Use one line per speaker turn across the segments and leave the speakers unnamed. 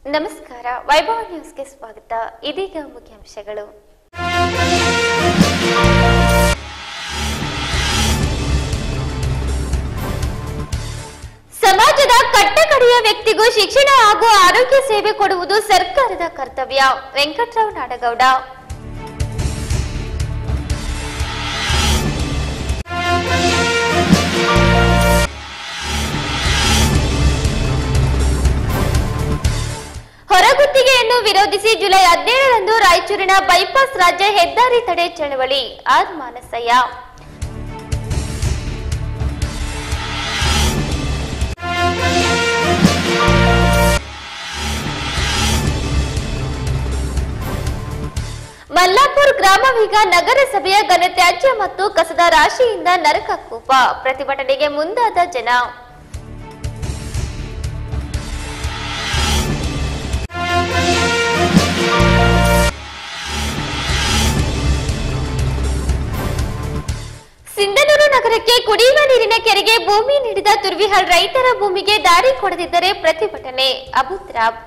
ನಮಸ್ಕಾರ. ವೈಭವ ನ್ಯೂಸ್ಗೆ ಸ್ವಾಗತ. ಇದೀಗ ಮುಖ್ಯಾಂಶಗಳು. ಸಮಾಜದ ಕಟ್ಟಕಡೆಯ ವ್ಯಕ್ತಿಗೂ ಶಿಕ್ಷಣ ಹಾಗೂ ಆರೋಗ್ಯ ಸೇವೆ ಕೊಡುವುದು ಸರ್ಕಾರದ ಕರ್ತವ್ಯ. ವೆಂಕಟರಾವ್ ನಾಡಗೌಡ. ಹೊರಗುತ್ತಿಗೆಯನ್ನು ವಿರೋಧಿಸಿ ಜುಲೈ 17ರಂದು ರಾಯಚೂರಿನ ಬೈಪಾಸ್ ರಾಜ್ಯ ಹೆದ್ದಾರಿ ತಡೆ ಚಳವಳಿ. ಆರ್ ಮಾನಸಯ್ಯ. ಮಲ್ಲಾಪುರ ಗ್ರಾಮವೀಗ ನಗರಸಭೆಯ ಘನತ್ಯಾಜ್ಯ ಮತ್ತು ಕಸದ ರಾಶಿಯಿಂದ ನರಕಕೂಪ. ಪ್ರತಿಭಟನೆಗೆ ಮುಂದಾದ ಜನ. ಸಿಂಧನೂರು ನಗರಕ್ಕೆ ಕುಡಿಯುವ ನೀರಿನ ಕೆರೆಗೆ ಭೂಮಿ ನೀಡಿದ ತುರ್ವಿಹಾಳ್ ರೈತರ ಭೂಮಿಗೆ ದಾರಿ ಕೊಡದಿದ್ದರೆ ಪ್ರತಿಭಟನೆ. ಅಬುದ್ರಾಬ್.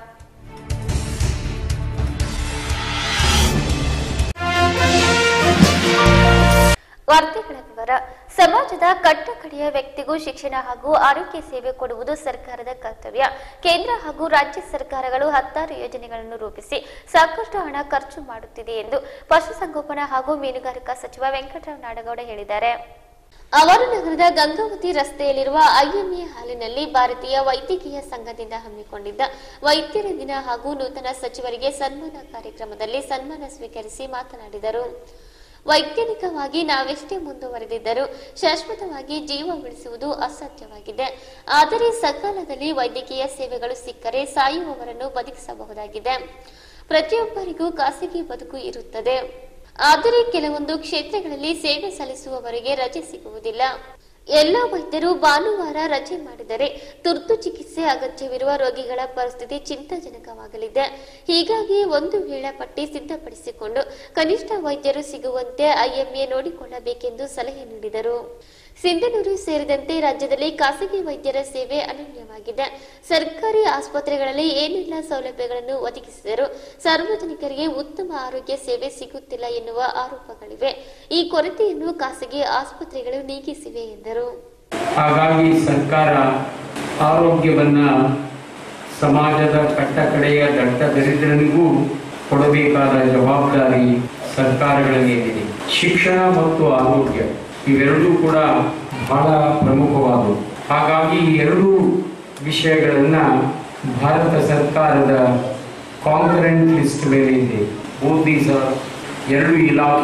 ವಾರ್ತೆಗಳ ವಿವರ. ಸಮಾಜದ ಕಟ್ಟಕಡೆಯ ವ್ಯಕ್ತಿಗೂ ಶಿಕ್ಷಣ ಹಾಗೂ ಆರೋಗ್ಯ ಸೇವೆ ಕೊಡುವುದು ಸರ್ಕಾರದ ಕರ್ತವ್ಯ. ಕೇಂದ್ರ ಹಾಗೂ ರಾಜ್ಯ ಸರ್ಕಾರಗಳು 16 ಯೋಜನೆಗಳನ್ನು ರೂಪಿಸಿ ಸಾಕಷ್ಟು ಹಣ ಖರ್ಚು ಮಾಡುತ್ತಿದೆ ಎಂದು ಪಶುಸಂಗೋಪನಾ ಹಾಗೂ ಮೀನುಗಾರಿಕಾ ಸಚಿವ ವೆಂಕಟರಾವ್ ನಾಡಗೌಡ ಹೇಳಿದ್ದಾರೆ. ಅವರು ನಗರದ ಗಂಗಾವತಿ ರಸ್ತೆಯಲ್ಲಿರುವ ಐಎಂಎ ಹಾಲಿನಲ್ಲಿ ಭಾರತೀಯ ವೈದ್ಯಕೀಯ ಸಂಘದಿಂದ ಹಮ್ಮಿಕೊಂಡಿದ್ದ ವೈದ್ಯರ ದಿನ ಹಾಗೂ ನೂತನ ಸಚಿವರಿಗೆ ಸನ್ಮಾನ ಕಾರ್ಯಕ್ರಮದಲ್ಲಿ ಸನ್ಮಾನ ಸ್ವೀಕರಿಸಿ ಮಾತನಾಡಿದರು. ವೈಜ್ಞಾನಿಕವಾಗಿ ನಾವೆಷ್ಟೇ ಮುಂದುವರೆದಿದ್ದರೂ ಶಾಶ್ವತವಾಗಿ ಜೀವ ಉಳಿಸುವುದು ಅಸಾಧ್ಯವಾಗಿದೆ. ಆದರೆ ಸಕಾಲದಲ್ಲಿ ವೈದ್ಯಕೀಯ ಸೇವೆಗಳು ಸಿಕ್ಕರೆ ಸಾಯುವವರನ್ನು ಬದುಕಿಸಬಹುದಾಗಿದೆ. ಪ್ರತಿಯೊಬ್ಬರಿಗೂ ಖಾಸಗಿ ಬದುಕು ಇರುತ್ತದೆ. ಆದರೆ ಕೆಲವೊಂದು ಕ್ಷೇತ್ರಗಳಲ್ಲಿ ಸೇವೆ ಸಲ್ಲಿಸುವವರಿಗೆ ರಜೆ ಸಿಗುವುದಿಲ್ಲ. ಎಲ್ಲ ವೈದ್ಯರು ಭಾನುವಾರ ರಜೆ ಮಾಡಿದರೆ ತುರ್ತು ಚಿಕಿತ್ಸೆ ಅಗತ್ಯವಿರುವ ರೋಗಿಗಳ ಪರಿಸ್ಥಿತಿ ಚಿಂತಾಜನಕವಾಗಲಿದೆ. ಹೀಗಾಗಿ ಒಂದು ವೇಳಾಪಟ್ಟಿ ಸಿದ್ಧಪಡಿಸಿಕೊಂಡು ಕನಿಷ್ಠ ವೈದ್ಯರು ಸಿಗುವಂತೆ ಐಎಂಎ ನೋಡಿಕೊಳ್ಳಬೇಕೆಂದು ಸಲಹೆ ನೀಡಿದರು. ಸಿಂಧನೂರು ಸೇರಿದಂತೆ ರಾಜ್ಯದಲ್ಲಿ ಖಾಸಗಿ ವೈದ್ಯರ ಸೇವೆ ಅನನ್ಯವಾಗಿದೆ. ಸರ್ಕಾರಿ ಆಸ್ಪತ್ರೆಗಳಲ್ಲಿ ಏನೆಲ್ಲ ಸೌಲಭ್ಯಗಳನ್ನು ಒದಗಿಸಿದರೂ ಸಾರ್ವಜನಿಕರಿಗೆ ಉತ್ತಮ ಆರೋಗ್ಯ ಸೇವೆ ಸಿಗುತ್ತಿಲ್ಲ ಎನ್ನುವ ಆರೋಪಗಳಿವೆ. ಈ ಕೊರತೆಯನ್ನು ಖಾಸಗಿ ಆಸ್ಪತ್ರೆಗಳು ನೀಗಿಸಿವೆ ಎಂದರು.
ಹಾಗಾಗಿ ಸರ್ಕಾರ ಆರೋಗ್ಯವನ್ನ ಸಮಾಜದ ಕಟ್ಟಕಡೆಯ ದಟ್ಟ ದರಿದ್ರನಿಗೂ ಕೊಡಬೇಕಾದ ಜವಾಬ್ದಾರಿ ಸರ್ಕಾರಗಳ ಮೇಲಿದೆ. ಶಿಕ್ಷಣ ಮತ್ತು ಆರೋಗ್ಯ ಇವೆರಡೂ ಕೂಡ ಬಹಳ ಪ್ರಮುಖವಾದವು. ಹಾಗಾಗಿ ಈ ಎರಡೂ ವಿಷಯಗಳನ್ನ ಭಾರತ ಸರ್ಕಾರದ ಕಾಂಕರೆಂಟ್ ಲಿಸ್ಟ್ ಮೇಲೆ ಇದೆ. ಎರಡು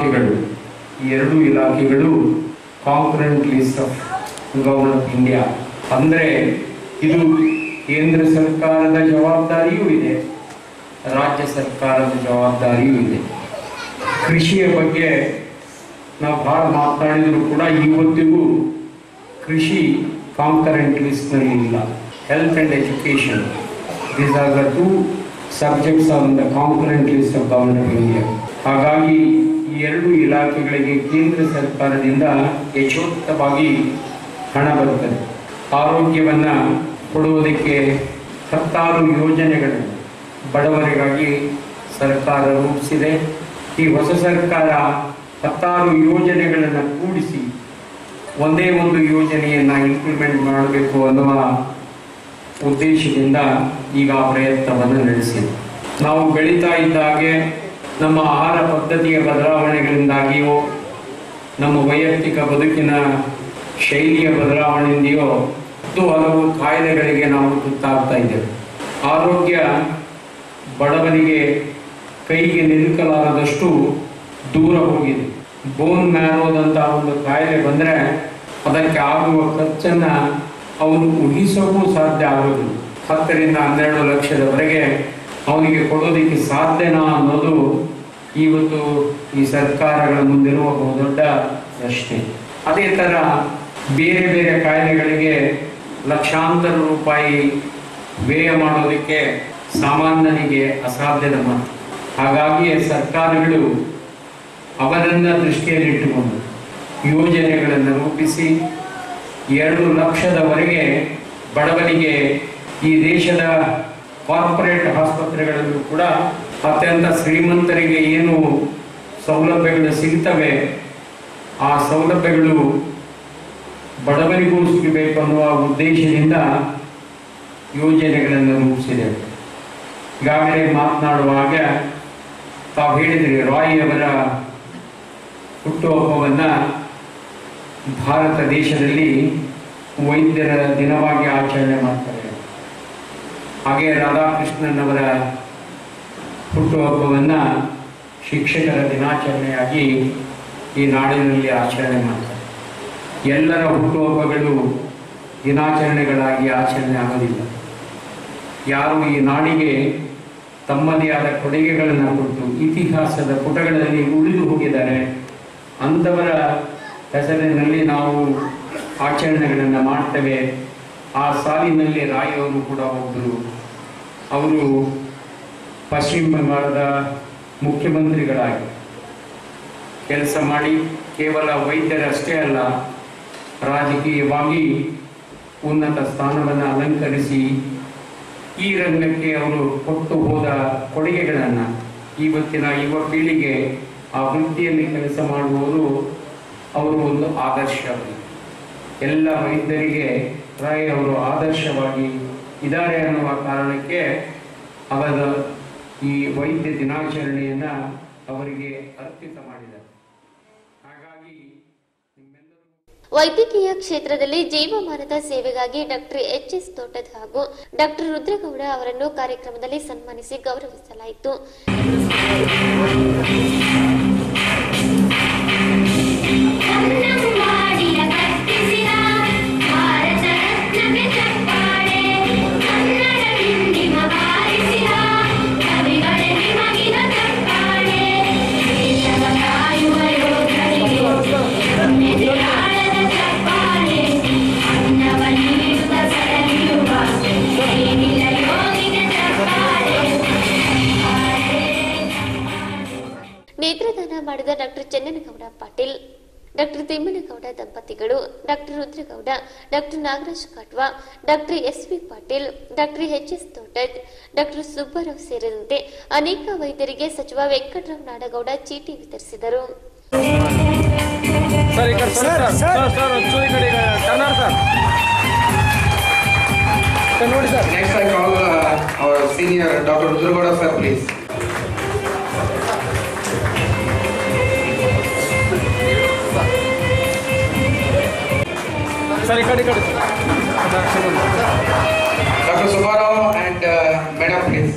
ಇಲಾಖೆಗಳು concurrent list of government of India. ಅಂದರೆ ಇದು ಕೇಂದ್ರ ಸರ್ಕಾರದ ಜವಾಬ್ದಾರಿಯೂ ಇದೆ, ರಾಜ್ಯ ಸರ್ಕಾರದ ಜವಾಬ್ದಾರಿಯೂ ಇದೆ. ಕೃಷಿಯ ಬಗ್ಗೆ ನಾವು ಬಹಳ ಮಾತನಾಡಿದರೂ ಕೂಡ ಇವತ್ತಿಗೂ ಕೃಷಿ ಕಾಂಕರೆಂಟ್ ಲಿಸ್ಟ್ನಲ್ಲಿ ಇಲ್ಲ. Health and education, these are the 2 subjects on the concurrent list of government of India. ಹಾಗಾಗಿ ಈ ಎರಡು ಇಲಾಖೆಗಳಿಗೆ ಕೇಂದ್ರ ಸರ್ಕಾರದಿಂದ ಯಥೋಚಿತವಾಗಿ ಹಣ ಬರುತ್ತದೆ. ಆರೋಗ್ಯವನ್ನು ಕೊಡುವುದಕ್ಕೆ 16 ಯೋಜನೆಗಳು ಬಡವರಿಗಾಗಿ ಸರ್ಕಾರ ರೂಪಿಸಿದೆ. ಈ ಹೊಸ ಸರ್ಕಾರ 16 ಯೋಜನೆಗಳನ್ನು ಕೂಡಿಸಿ ಒಂದೇ ಒಂದು ಯೋಜನೆಯನ್ನು ಇಂಪ್ಲಿಮೆಂಟ್ ಮಾಡಬೇಕು ಅನ್ನುವ ಉದ್ದೇಶದಿಂದ ಈಗ ಪ್ರಯತ್ನವನ್ನು ನಡೆಸಿದೆ. ನಾವು ಬೆಳೀತಾ ಇದ್ದಾಗೆ ನಮ್ಮ ಆಹಾರ ಪದ್ಧತಿಯ ಬದಲಾವಣೆಗಳಿಂದಾಗಿಯೋ ನಮ್ಮ ವೈಯಕ್ತಿಕ ಬದುಕಿನ ಶೈಲಿಯ ಬದಲಾವಣೆಯಿಂದೆಯೋ ಹಲವು ಕಾಯಿಲೆಗಳಿಗೆ ನಾವು ತುತ್ತಾಗ್ತಾ ಇದ್ದೇವೆ. ಆರೋಗ್ಯ ಬಡವನಿಗೆ ಕೈಗೆ ನಿಲುಕಲಾರದಷ್ಟು ದೂರ ಹೋಗಿದೆ. ಬೋನ್ ಮ್ಯಾರೋದಂತ ಒಂದು ಕಾಯಿಲೆ ಬಂದರೆ ಅದಕ್ಕೆ ಆಗುವ ಖರ್ಚನ್ನು ಅವನು ಊಹಿಸೋಕ್ಕೂ ಸಾಧ್ಯ ಆಗೋದಿಲ್ಲ. 10 ರಿಂದ 12 ಲಕ್ಷದವರೆಗೆ ಅವನಿಗೆ ಕೊಡೋದಕ್ಕೆ ಸಾಧ್ಯನಾ ಅನ್ನೋದು ಇವತ್ತು ಈ ಸರ್ಕಾರಗಳ ಮುಂದಿರುವ ಬಹುದೊಡ್ಡ ಪ್ರಶ್ನೆ. ಅದೇ ಥರ ಬೇರೆ ಬೇರೆ ಕಾಯಿಲೆಗಳಿಗೆ ಲಕ್ಷಾಂತರ ರೂಪಾಯಿ ವ್ಯಯ ಮಾಡೋದಕ್ಕೆ ಸಾಮಾನ್ಯನಿಗೆ ಅಸಾಧ್ಯದ ಮಾತು. ಹಾಗಾಗಿಯೇ ಸರ್ಕಾರಗಳು ಅವರನ್ನು ದೃಷ್ಟಿಯಲ್ಲಿಟ್ಟುಕೊಂಡು ಯೋಜನೆಗಳನ್ನು ರೂಪಿಸಿ 2 ಲಕ್ಷದವರೆಗೆ ಬಡವನಿಗೆ ಈ ದೇಶದ ಕಾರ್ಪೊರೇಟ್ ಆಸ್ಪತ್ರೆಗಳಲ್ಲೂ ಕೂಡ ಅತ್ಯಂತ ಶ್ರೀಮಂತರಿಗೆ ಏನು ಸೌಲಭ್ಯಗಳು ಸಿಗ್ತವೆ ಆ ಸೌಲಭ್ಯಗಳು ಬಡವರಿಗೂ ಸಿಗಬೇಕು ಅನ್ನುವ ಉದ್ದೇಶದಿಂದ ಯೋಜನೆಗಳನ್ನು ರೂಪಿಸಿದೆ. ಈಗಾಗಲೇ ಮಾತನಾಡುವಾಗ ತಾವು ಹೇಳಿದ್ರಿ, ರಾಯ್ ಅವರ ಹುಟ್ಟುಹಬ್ಬವನ್ನು ಭಾರತ ದೇಶದಲ್ಲಿ ವೈದ್ಯರ ದಿನವಾಗಿ ಆಚರಣೆ ಮಾಡ್ತಾರೆ. ಹಾಗೆ ರಾಧಾಕೃಷ್ಣನ್ ಅವರ ಹುಟ್ಟುಹಬ್ಬವನ್ನು ಶಿಕ್ಷಕರ ದಿನಾಚರಣೆಯಾಗಿ ಈ ನಾಡಿನಲ್ಲಿ ಆಚರಣೆ ಮಾಡ್ತಾರೆ. ಎಲ್ಲರ ಹುಟ್ಟುಹಬ್ಬಗಳು ದಿನಾಚರಣೆಗಳಾಗಿ ಆಚರಣೆ ಆಗೋದಿಲ್ಲ. ಯಾರು ಈ ನಾಡಿಗೆ ತಮ್ಮದೇ ಆದ ಕೊಡುಗೆಗಳನ್ನು ಕೊಟ್ಟು ಇತಿಹಾಸದ ಪುಟಗಳಲ್ಲಿ ಉಳಿದು ಹೋಗಿದ್ದಾರೆ ಅಂಥವರ ಹೆಸರಿನಲ್ಲಿ ನಾವು ಆಚರಣೆಗಳನ್ನು ಮಾಡ್ತೇವೆ. ಆ ಸಾಲಿನಲ್ಲಿ ರಾಯ್ ಅವರು ಕೂಡ ಒಬ್ಬರು. ಅವರು ಪಶ್ಚಿಮ ಬಂಗಾಳದ ಮುಖ್ಯಮಂತ್ರಿಗಳಾಗಿ ಕೆಲಸ ಮಾಡಿ ಕೇವಲ ವೈದ್ಯರಷ್ಟೇ ಅಲ್ಲ, ರಾಜಕೀಯವಾಗಿ ಉನ್ನತ ಸ್ಥಾನವನ್ನು ಅಲಂಕರಿಸಿ ಈ ರಂಗಕ್ಕೆ ಅವರು ಕೊಟ್ಟು ಹೋದ ಕೊಡುಗೆಗಳನ್ನು ಇವತ್ತಿನ ಯುವ ಪೀಳಿಗೆ ಆ ವೃತ್ತಿಯಲ್ಲಿ ಕೆಲಸ ಮಾಡುವವರು ಅವರು ಒಂದು ಆದರ್ಶವಾಗಿ, ಎಲ್ಲ ವೈದ್ಯರಿಗೆ ರಾಯ್ ಅವರು ಆದರ್ಶವಾಗಿ ಇದ್ದಾರೆ ಅನ್ನುವ ಕಾರಣಕ್ಕೆ ಅವರ ಈ ವೈದ್ಯ ದಿನಾಚರಣೆಯನ್ನು ಅವರಿಗೆ ಅರ್ಪಿತ ಮಾಡಿದ್ದಾರೆ. ಹಾಗಾಗಿ
ವೈದ್ಯಕೀಯ ಕ್ಷೇತ್ರದಲ್ಲಿ ಜೀವಮಾನದ ಸೇವೆಗಾಗಿ ಡಾಕ್ಟರ್ ಎಚ್.ಎಸ್. ತೋಟದ್ ಹಾಗೂ ಡಾಕ್ಟರ್ ರುದ್ರಗೌಡ ಅವರನ್ನು ಕಾರ್ಯಕ್ರಮದಲ್ಲಿ ಸನ್ಮಾನಿಸಿ ಗೌರವಿಸಲಾಯಿತು. ನೇತ್ರದಾನ ಮಾಡಿದ ಡಾಕ್ಟರ್ ಚನ್ನನಗೌಡ ಪಾಟೀಲ್, ಡಾಕ್ಟರ್ ತಿಮ್ಮನಗೌಡ ದಂಪತಿಗಳು, doctor Rudragouda, doctor Nagaraj Katwa, doctor S V. Patil, doctor H S. Thotad, doctor Subbarao ಸೇರಿದಂತೆ ಅನೇಕ ವೈದ್ಯರಿಗೆ ಸಚಿವ ವೆಂಕಟರಾವ್ ನಾಡಗೌಡ ಚೀಟಿ ವಿತರಿಸಿದರು.
Next I call our senior Dr. Rudragowda sir, please.
Sorry, cut.
Dr. Subbarao and Madam, please.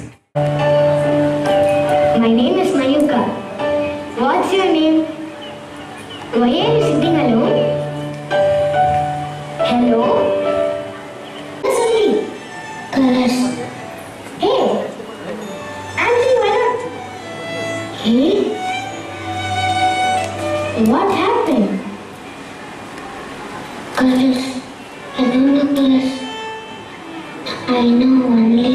My name is Mayuka. What's your name? Why are you sitting alone? Hello? Sorry. Colors. Hey. Auntie, why not? Hey. What happened? Colors. I don't know colors. I know only.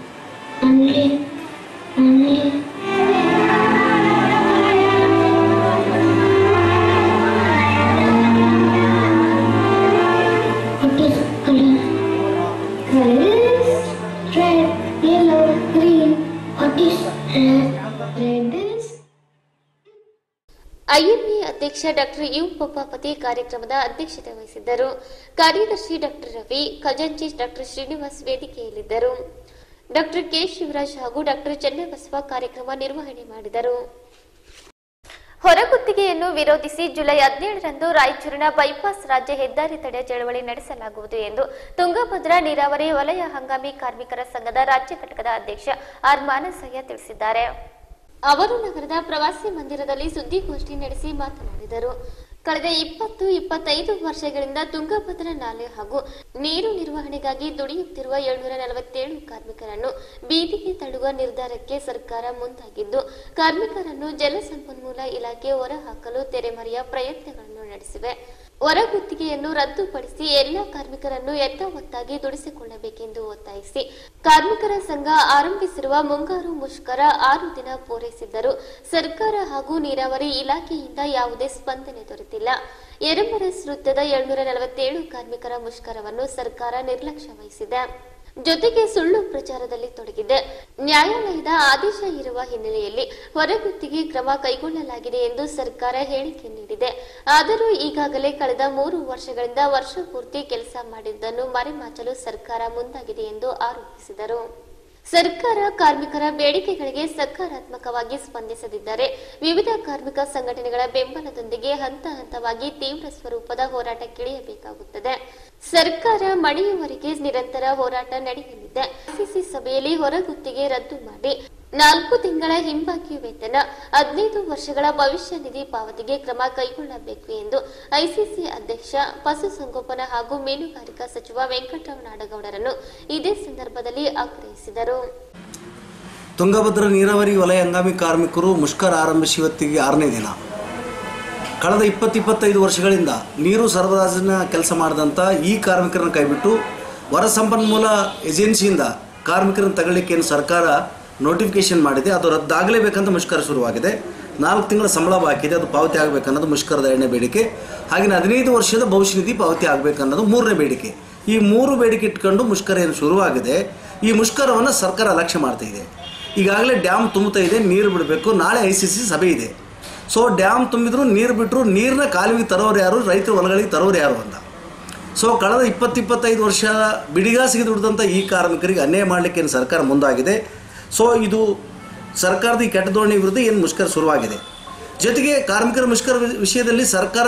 What is color? Colors. Red, yellow, green. What is red? Red is.
IMA ಅಧ್ಯಕ್ಷ doctor U Pappapathi ಕಾರ್ಯಕ್ರಮದ ಅಧ್ಯಕ್ಷತೆ ವಹಿಸಿದ್ದರು. ಕಾರ್ಯದರ್ಶಿ doctor Ravi, ಖಜಾಂಚಿ doctor Srinivas ವೇದಿಕೆಯಲ್ಲಿದ್ದರು. Doctor K Shivaraj ಹಾಗೂ doctor Channabasava ಕಾರ್ಯಕ್ರಮ ನಿರ್ವಹಣೆ ಮಾಡಿದರು. ಹೊರಗುತ್ತಿಗೆಯನ್ನು ವಿರೋಧಿಸಿ ಜುಲೈ 17ರಂದು ರಾಯಚೂರಿನ ಬೈಪಾಸ್ ರಾಜ್ಯ ಹೆದ್ದಾರಿ ತಡೆ ಚಳವಳಿ ನಡೆಸಲಾಗುವುದು ಎಂದು ತುಂಗಭದ್ರಾ ನೀರಾವರಿ ವಲಯ ಹಂಗಾಮಿ ಕಾರ್ಮಿಕರ ಸಂಘದ ರಾಜ್ಯ ಘಟಕದ ಅಧ್ಯಕ್ಷ ಆರ್ ಮಾನಸಯ್ಯ ತಿಳಿಸಿದ್ದಾರೆ. ಅವರು ನಗರದ ಪ್ರವಾಸಿ ಮಂದಿರದಲ್ಲಿ ಸುದ್ದಿಗೋಷ್ಠಿ ನಡೆಸಿ ಮಾತನಾಡಿದರು. ಕಳೆದ 20-25 ವರ್ಷಗಳಿಂದ ತುಂಗಭದ್ರಾ ನಾಲೆ ಹಾಗೂ ನೀರು ನಿರ್ವಹಣೆಗಾಗಿ ದುಡಿಯುತ್ತಿರುವ 747 ಕಾರ್ಮಿಕರನ್ನು ಬೀದಿಗೆ ತಳ್ಳುವ ನಿರ್ಧಾರಕ್ಕೆ ಸರ್ಕಾರ ಮುಂದಾಗಿದ್ದು, ಕಾರ್ಮಿಕರನ್ನು ಜಲಸಂಪನ್ಮೂಲ ಇಲಾಖೆ ಹೊರಹಾಕಲು ತೆರೆಮರೆಯ ಪ್ರಯತ್ನಗಳನ್ನು ನಡೆಸಿವೆ. ಹೊರಗುತ್ತಿಗೆಯನ್ನು ರದ್ದುಪಡಿಸಿ ಎಲ್ಲ ಕಾರ್ಮಿಕರನ್ನು ಯಥಾವತ್ತಾಗಿ ದುಡಿಸಿಕೊಳ್ಳಬೇಕೆಂದು ಒತ್ತಾಯಿಸಿ ಕಾರ್ಮಿಕರ ಸಂಘ ಆರಂಭಿಸಿರುವ ಮುಂಗಾರು ಮುಷ್ಕರ 6 ದಿನ ಪೂರೈಸಿದ್ದರೂ ಸರ್ಕಾರ ಹಾಗೂ ನೀರಾವರಿ ಇಲಾಖೆಯಿಂದ ಯಾವುದೇ ಸ್ಪಂದನೆ ದೊರೆತಿಲ್ಲ. ಯರಮರಸ್ ವೃತ್ತದ 747 ಕಾರ್ಮಿಕರ ಮುಷ್ಕರವನ್ನು ಸರ್ಕಾರ ನಿರ್ಲಕ್ಷ್ಯ ವಹಿಸಿದೆ. ಜೊತೆಗೆ ಸುಳ್ಳು ಪ್ರಚಾರದಲ್ಲಿ ತೊಡಗಿದೆ. ನ್ಯಾಯಾಲಯದ ಆದೇಶ ಇರುವ ಹಿನ್ನೆಲೆಯಲ್ಲಿ ಹೊರಗುತ್ತಿಗೆ ಕ್ರಮ ಕೈಗೊಳ್ಳಲಾಗಿದೆ ಎಂದು ಸರ್ಕಾರ ಹೇಳಿಕೆ ನೀಡಿದೆ. ಆದರೂ ಈಗಾಗಲೇ ಕಳೆದ 3 ವರ್ಷಗಳಿಂದ ವರ್ಷ ಪೂರ್ತಿ ಕೆಲಸ ಮಾಡಿದ್ದನ್ನು ಮರೆಮಾಚಲು ಸರ್ಕಾರ ಮುಂದಾಗಿದೆ ಎಂದು ಆರೋಪಿಸಿದರು. ಸರ್ಕಾರ ಕಾರ್ಮಿಕರ ಬೇಡಿಕೆಗಳಿಗೆ ಸಕಾರಾತ್ಮಕವಾಗಿ ಸ್ಪಂದಿಸದಿದ್ದರೆ ವಿವಿಧ ಕಾರ್ಮಿಕ ಸಂಘಟನೆಗಳ ಬೆಂಬಲದೊಂದಿಗೆ ಹಂತ ಹಂತವಾಗಿ ತೀವ್ರ ಸ್ವರೂಪದ ಹೋರಾಟಕ್ಕಿಳಿಯಬೇಕಾಗುತ್ತದೆ. ಸರ್ಕಾರ ಮಣಿಯುವವರೆಗೆ ನಿರಂತರ ಹೋರಾಟ ನಡೆಯಲಿದೆ. ಐಸಿಸಿ ಸಭೆಯಲ್ಲಿ ಹೊರಗುತ್ತಿಗೆ ರದ್ದು ಮಾಡಿ 4 ತಿಂಗಳ ಹಿಂಬಾಕಿ ವೇತನ, 15 ವರ್ಷಗಳ ಭವಿಷ್ಯ ನಿಧಿ ಪಾವತಿಗೆ ಕ್ರಮ ಕೈಗೊಳ್ಳಬೇಕು ಎಂದು ಐಸಿಸಿ ಅಧ್ಯಕ್ಷ ಪಶುಸಂಗೋಪನಾ ಹಾಗೂ ಮೀನುಗಾರಿಕಾ ಸಚಿವ ವೆಂಕಟರಮಣಗೌಡರನ್ನು ಇದೇ ಸಂದರ್ಭದಲ್ಲಿ ಆಗ್ರಹಿಸಿದರು.
ತುಂಗಭದ್ರಾ ನೀರಾವರಿ ವಲಯ ಹಂಗಾಮಿ ಕಾರ್ಮಿಕರು ಮುಷ್ಕರ ಆರಂಭಿಸಿ ಇವತ್ತಿಗೆ 6ನೇ ದಿನ. ಕಳೆದ 20-25 ವರ್ಷಗಳಿಂದ ನೀರು ಸರಬರಾಜಿನ ಕೆಲಸ ಮಾಡಿದಂಥ ಈ ಕಾರ್ಮಿಕರನ್ನು ಕೈಬಿಟ್ಟು ಹೊರ ಸಂಪನ್ಮೂಲ ಏಜೆನ್ಸಿಯಿಂದ ಕಾರ್ಮಿಕರನ್ನು ತಗೊಳ್ಳಿಕ್ಕೆ ಸರ್ಕಾರ ನೋಟಿಫಿಕೇಶನ್ ಮಾಡಿದೆ. ಅದು ರದ್ದಾಗಲೇಬೇಕಂತ ಮುಷ್ಕರ ಶುರುವಾಗಿದೆ. 4 ತಿಂಗಳ ಸಂಬಳ ಬಾಕಿ ಇದೆ, ಅದು ಪಾವತಿ ಆಗಬೇಕನ್ನೋದು ಮುಷ್ಕರದ 2ನೇ ಬೇಡಿಕೆ. ಹಾಗೆ 15 ವರ್ಷದ ಭವಿಷ್ಯ ನಿಧಿ ಪಾವತಿ ಆಗಬೇಕನ್ನೋದು 3ನೇ ಬೇಡಿಕೆ. ಈ 3 ಬೇಡಿಕೆ ಇಟ್ಕೊಂಡು ಮುಷ್ಕರ ಏನು ಶುರುವಾಗಿದೆ. ಈ ಮುಷ್ಕರವನ್ನು ಸರ್ಕಾರ ಲಕ್ಷ್ಯ ಮಾಡ್ತಾ ಇದೆ. ಈಗಾಗಲೇ ಡ್ಯಾಮ್ ತುಂಬುತ್ತಾ ಇದೆ, ನೀರು ಬಿಡಬೇಕು. ನಾಳೆ ICC ಸಭೆ ಇದೆ. ಸೊ ಡ್ಯಾಮ್ ತುಂಬಿದ್ರು, ನೀರು ಬಿಟ್ಟರು, ನೀರನ್ನ ಕಾಲುವೆಗೆ ತರೋರು ಯಾರು, ರೈತರ ಹೊಲಗಳಿಗೆ ತರೋರು ಯಾರು ಅಂತ. ಸೊ ಕಳೆದ 20-25 ವರ್ಷ ಬಿಡಿಗಾಸಿಗೆ ದುಡಿದಂಥ ಈ ಕಾರ್ಮಿಕರಿಗೆ ಅನ್ಯಾಯ ಮಾಡಲಿಕ್ಕೆ ಏನು ಸರ್ಕಾರ ಮುಂದಾಗಿದೆ. ಸೊ ಇದು ಸರ್ಕಾರದ ಈ ಕೆಟ್ಟ ಧೋರಣೆ ವಿರುದ್ಧ ಏನು ಮುಷ್ಕರ ಶುರುವಾಗಿದೆ. ಜೊತೆಗೆ ಕಾರ್ಮಿಕರ ಮುಷ್ಕರ ವಿಷಯದಲ್ಲಿ ಸರ್ಕಾರ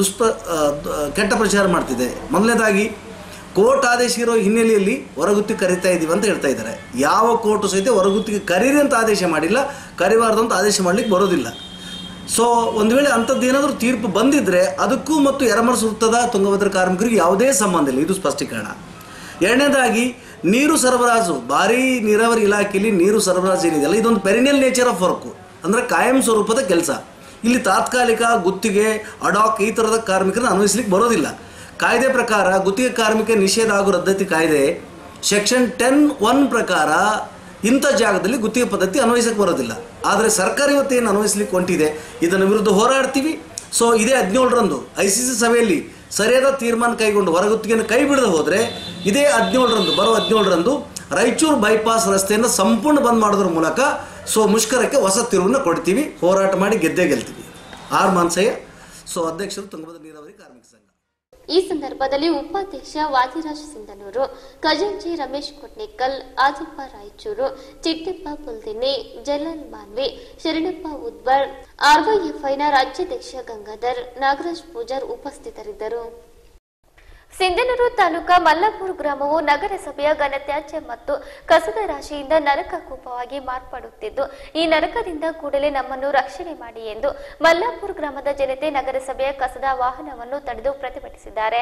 2 ಕೆಟ್ಟ ಪ್ರಚಾರ ಮಾಡ್ತಿದೆ. ಮೊದಲನೇದಾಗಿ ಕೋರ್ಟ್ ಆದೇಶ ಇರೋ ಹಿನ್ನೆಲೆಯಲ್ಲಿ ಹೊರಗುತ್ತಿಗೆ ಕರೀತಾ ಇದ್ದೀವಿ ಅಂತ ಹೇಳ್ತಾ ಇದ್ದಾರೆ. ಯಾವ ಕೋರ್ಟು ಸಹಿತ ಹೊರಗುತ್ತಿಗೆ ಕರೀರಿ ಅಂತ ಆದೇಶ ಮಾಡಿಲ್ಲ, ಕರಿಬಾರ್ದು ಅಂತ ಆದೇಶ ಮಾಡಲಿಕ್ಕೆ ಬರೋದಿಲ್ಲ. ಸೊ ಒಂದು ವೇಳೆ ಅಂಥದ್ದೇನಾದರೂ ತೀರ್ಪು ಬಂದಿದ್ದರೆ ಅದಕ್ಕೂ ಮತ್ತು ಯರಮರಸು ವೃತ್ತದ ತುಂಗಭದ್ರಾ ಕಾರ್ಮಿಕರಿಗೆ ಯಾವುದೇ ಸಂಬಂಧ ಇಲ್ಲ. ಇದು ಸ್ಪಷ್ಟೀಕರಣ. ಎರಡನೇದಾಗಿ ನೀರು ಸರಬರಾಜು, ಭಾರೀ ನೀರಾವರಿ ಇಲಾಖೆಯಲ್ಲಿ ನೀರು ಸರಬರಾಜು ಏನಿದೆಯಲ್ಲ, ಇದೊಂದು ಪೆರಿನಿಯಲ್ ನೇಚರ್ ಆಫ್ ವರ್ಕು, ಅಂದರೆ ಕಾಯಂ ಸ್ವರೂಪದ ಕೆಲಸ. ಇಲ್ಲಿ ತಾತ್ಕಾಲಿಕ, ಗುತ್ತಿಗೆ, ಅಡಾಕ್ ಈ ಥರದ ಕಾರ್ಮಿಕರನ್ನು ಅನ್ವಯಿಸಲಿಕ್ಕೆ ಬರೋದಿಲ್ಲ. ಕಾಯ್ದೆ ಪ್ರಕಾರ ಗುತ್ತಿಗೆ ಕಾರ್ಮಿಕ ನಿಷೇಧ ಹಾಗೂ ರದ್ದತಿ ಕಾಯ್ದೆ ಸೆಕ್ಷನ್ 10(1) ಪ್ರಕಾರ ಇಂಥ ಜಾಗದಲ್ಲಿ ಗುತ್ತಿಗೆ ಪದ್ಧತಿ ಅನ್ವಯಿಸಕ್ಕೆ ಬರೋದಿಲ್ಲ. ಆದರೆ ಸರ್ಕಾರ ಇವತ್ತೇನು ಅನ್ವಯಿಸಲಿಕ್ಕೆ ಹೊಂಟಿದೆ, ಇದನ್ನು ವಿರುದ್ಧ ಹೋರಾಡ್ತೀವಿ. ಸೊ ಇದೇ 17ರಂದು ICC ಸಭೆಯಲ್ಲಿ ಸರಿಯಾದ ತೀರ್ಮಾನ ಕೈಗೊಂಡು ಹೊರಗುತ್ತಿಗೆಯನ್ನು ಕೈ ಬಿಡದೆ ಹೋದರೆ ಇದೇ 17ರಂದು, ಬರೋ 17ರಂದು ರಾಯಚೂರು ಬೈಪಾಸ್ ರಸ್ತೆಯನ್ನು ಸಂಪೂರ್ಣ ಬಂದ್ ಮಾಡೋದ್ರ ಮೂಲಕ ಸೊ ಮುಷ್ಕರಕ್ಕೆ ಹೊಸ ತಿರುವನ್ನು ಕೊಡ್ತೀವಿ. ಹೋರಾಟ ಮಾಡಿ ಗೆದ್ದೇ ಗೆಲ್ತೀವಿ. ಆರ್ ಮಾನ್ಸಯ್ಯ, ಸೊ ಅಧ್ಯಕ್ಷರು ತುಂಗಭದ್ರಾ ನೀರಾವರಿ ಕಾರ್ಮಿಕ ಸಂಘ.
ಈ ಸಂದರ್ಭದಲ್ಲಿ ಉಪಾಧ್ಯಕ್ಷ ವಾದಿರಾಜ್ ಸಿಂಧನೂರು, ಖಜಾಂಚಿ ರಮೇಶ್ ಕೊಟ್ನೇಕಲ್, ಆಜಪ್ಪ ರಾಯಚೂರು, ಚಿಟ್ಟಪ್ಪ ಪುಲ್ದಿನ್ನಿ, ಜಲಾಲ್ ಮಾನ್ವಿ, ಶರಣಪ್ಪ ಉದ್ಬಳ್, RYFIನ ರಾಜ್ಯಾಧ್ಯಕ್ಷ ಗಂಗಾಧರ್, ನಾಗರಾಜ್ ಪೂಜಾರ್ ಉಪಸ್ಥಿತರಿದ್ದರು. ಸಿಂಧನೂರು ತಾಲೂಕಾ ಮಲ್ಲಾಪುರ ಗ್ರಾಮವು ನಗರಸಭೆಯ ಘನತ್ಯಾಜ್ಯ ಮತ್ತು ಕಸದ ರಾಶಿಯಿಂದ ನರಕ ಕೂಪವಾಗಿ ಮಾರ್ಪಡುತ್ತಿದ್ದು, ಈ ನರಕದಿಂದ ಕೂಡಲೇ ನಮ್ಮನ್ನು ರಕ್ಷಣೆ ಮಾಡಿ ಎಂದು ಮಲ್ಲಾಪುರ ಗ್ರಾಮದ ಜನತೆ ನಗರಸಭೆಯ ಕಸದ ವಾಹನವನ್ನು ತಡೆದು ಪ್ರತಿಭಟಿಸಿದ್ದಾರೆ.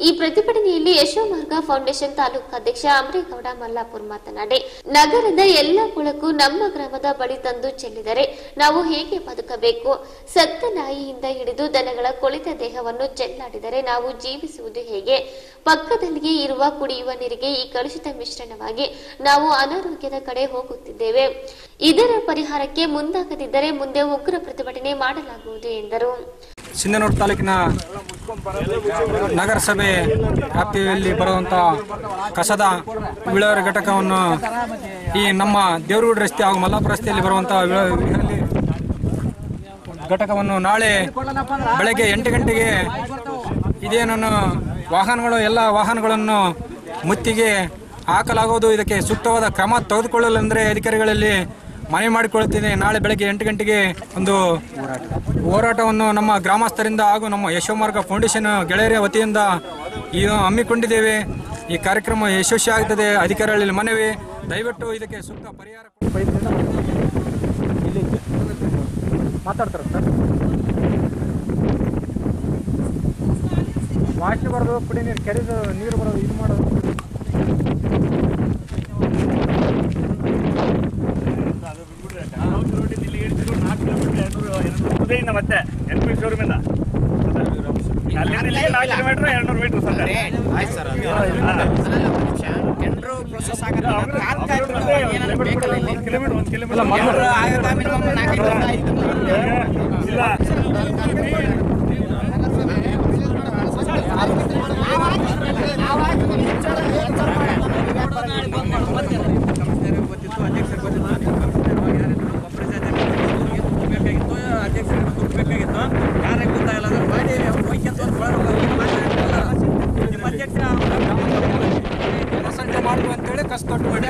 ಈ ಪ್ರತಿಭಟನೆಯಲ್ಲಿ ಯಶೋಮಾರ್ಗ ಫೌಂಡೇಶನ್ ತಾಲೂಕು ಅಧ್ಯಕ್ಷ ಅಮರೇಗೌಡ ಮಲ್ಲಾಪುರ್ ಮಾತನಾಡಿ, ನಗರದ ಎಲ್ಲ ಕೊಳಕು ನಮ್ಮ ಗ್ರಾಮದ ಬಳಿ ತಂದು ಚೆಲ್ಲಿದರೆ ನಾವು ಹೇಗೆ ಬದುಕಬೇಕು? ಸತ್ತ ನಾಯಿಯಿಂದ ಹಿಡಿದು ದನಗಳ ಕೊಳೆತ ದೇಹವನ್ನು ಚೆಲ್ಲಾಡಿದರೆ ನಾವು ಜೀವಿಸುವುದು ಹೇಗೆ? ಪಕ್ಕದಲ್ಲಿಯೇ ಇರುವ ಕುಡಿಯುವ ನೀರಿಗೆ ಈ ಕಲುಷಿತ ಮಿಶ್ರಣವಾಗಿ ನಾವು ಅನಾರೋಗ್ಯದ ಕಡೆ ಹೋಗುತ್ತಿದ್ದೇವೆ. ಇದರ ಪರಿಹಾರಕ್ಕೆ ಮುಂದಾಗದಿದ್ದರೆ ಮುಂದೆ ಉಗ್ರ ಪ್ರತಿಭಟನೆ ಮಾಡಲಾಗುವುದು ಎಂದರು.
ಸಿಂಧನೂರು ತಾಲೂಕಿನ ನಗರಸಭೆ ವ್ಯಾಪ್ತಿಯಲ್ಲಿ ಬರುವಂತಹ ಕಸದ ವಿಲೇವಾರಿ ಘಟಕವನ್ನು ಈ ನಮ್ಮ ದೇವರಗುಡಿ ರಸ್ತೆ ಹಾಗೂ ಮಲ್ಲಾಪುರ ರಸ್ತೆಯಲ್ಲಿ ಬರುವಂತಹ ಘಟಕವನ್ನು ನಾಳೆ ಬೆಳಗ್ಗೆ 8 ಗಂಟೆಗೆ ಇದೇನನ್ನು ಎಲ್ಲ ವಾಹನಗಳನ್ನು ಮುತ್ತಿಗೆ ಹಾಕಲಾಗುವುದು. ಇದಕ್ಕೆ ಸೂಕ್ತವಾದ ಕ್ರಮ ತೆಗೆದುಕೊಳ್ಳಲೆಂದರೆ ಅಧಿಕಾರಿಗಳಲ್ಲಿ ಮನವಿ ಮಾಡಿಕೊಳ್ಳುತ್ತೇನೆ. ನಾಳೆ ಬೆಳಗ್ಗೆ 8 ಗಂಟೆಗೆ ಒಂದು ಹೋರಾಟವನ್ನು ನಮ್ಮ ಗ್ರಾಮಸ್ಥರಿಂದ ಹಾಗೂ ನಮ್ಮ ಯಶೋಮಾರ್ಗ ಫೌಂಡೇಶನ್ ಗೆಳೆಯರ ವತಿಯಿಂದ ಹಮ್ಮಿಕೊಂಡಿದ್ದೇವೆ. ಈ ಕಾರ್ಯಕ್ರಮ ಯಶಸ್ವಿ ಆಗುತ್ತದೆ. ಅಧಿಕಾರಿಗಳಲ್ಲಿ ಮನವಿ, ದಯವಿಟ್ಟು ಇದಕ್ಕೆ ಸೂಕ್ತ ಪರಿಹಾರ ಮಾತಾಡ್ತಾರೆ ಸರ್. ವಾಶ್ ಬರೋದು, ಕುಡಿ ನೀರು ಕೆರೆದು ನೀರು ಬರೋದು, ಇದು ಮಾಡೋದು.
ಮತ್ತೆ NP ಶೋರೂಮಿಂದ 4 ಕಿಲೋಮೀಟರ್ 200 ಮೀಟರ್ ಸರ್.
ಅಂತೇಳಿ ಕಷ್ಟ ತೊಟ್ಟು ಮಾಡಿ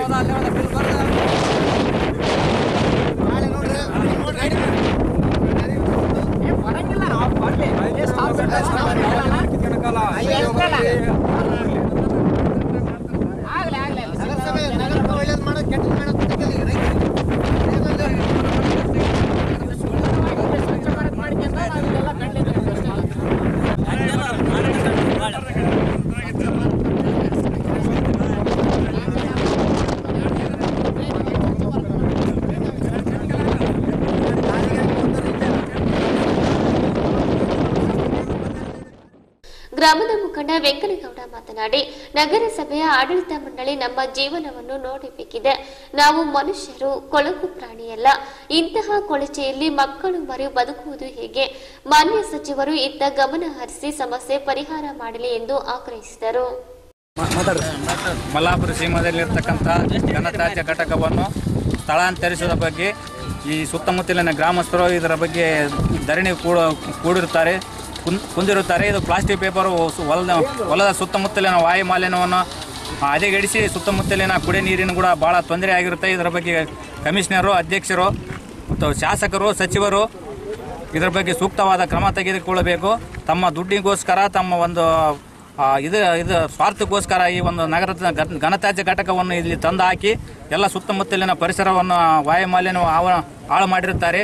ಗ್ರಾಮದ ಮುಖಂಡ ವೆಂಕನಗೌಡ ಮಾತನಾಡಿ, ನಗರಸಭೆಯ ಆಡಳಿತ ಮಂಡಳಿ ನಮ್ಮ ಜೀವನವನ್ನು ನೋಡಬೇಕಿದೆ. ನಾವು ಮನುಷ್ಯರು, ಕೊಳಕು ಪ್ರಾಣಿಯಲ್ಲ. ಇಂತಹ ಕೊಳಚೆಯಲ್ಲಿ ಮಕ್ಕಳು ಮರಿ ಬದುಕುವುದು ಹೇಗೆ? ಮಾನ್ಯ ಸಚಿವರು ಇತ್ತ ಗಮನ ಹರಿಸಿ ಸಮಸ್ಯೆ ಪರಿಹಾರ ಮಾಡಲಿ ಎಂದು ಆಗ್ರಹಿಸಿದರು.
ಮಲ್ಲಾಪುರ ಸೀಮಾದಲ್ಲಿರ್ತಕ್ಕಂಥ ಘನತ್ಯಾಜ್ಯ ಘಟಕವನ್ನು ಸ್ಥಳಾಂತರಿಸುವ ಬಗ್ಗೆ ಈ ಸುತ್ತಮುತ್ತಲಿನ ಗ್ರಾಮಸ್ಥರು ಇದರ ಬಗ್ಗೆ ಧರಣಿ ಕೂಡಿರುತ್ತಾರೆ, ಕುಂದಿರುತ್ತಾರೆ. ಇದು ಪ್ಲಾಸ್ಟಿಕ್ ಪೇಪರು ಹೊಲದ ಸುತ್ತಮುತ್ತಲಿನ ವಾಯು ಮಾಲಿನ್ಯವನ್ನು ಹದಗೆಡಿಸಿ ಸುತ್ತಮುತ್ತಲಿನ ಕುಡಿಯ ನೀರಿನ ಕೂಡ ಭಾಳ ತೊಂದರೆ ಆಗಿರುತ್ತೆ. ಇದರ ಬಗ್ಗೆ ಕಮಿಷನರು, ಅಧ್ಯಕ್ಷರು ಮತ್ತು ಶಾಸಕರು, ಸಚಿವರು ಇದರ ಬಗ್ಗೆ ಸೂಕ್ತವಾದ ಕ್ರಮ ತೆಗೆದುಕೊಳ್ಳಬೇಕು. ತಮ್ಮ ದುಡ್ಡಿಗೋಸ್ಕರ, ತಮ್ಮ ಒಂದು ಇದು ಸ್ವಾರ್ಥಕ್ಕೋಸ್ಕರ ಈ ಒಂದು ನಗರದ ಘನತ್ಯಾಜ್ಯ ಘಟಕವನ್ನು ಇಲ್ಲಿ ತಂದು ಹಾಕಿ ಎಲ್ಲ ಸುತ್ತಮುತ್ತಲಿನ ಪರಿಸರವನ್ನು ವಾಯುಮಾಲಿನ್ಯ ಹಾಳು ಮಾಡಿರುತ್ತಾರೆ.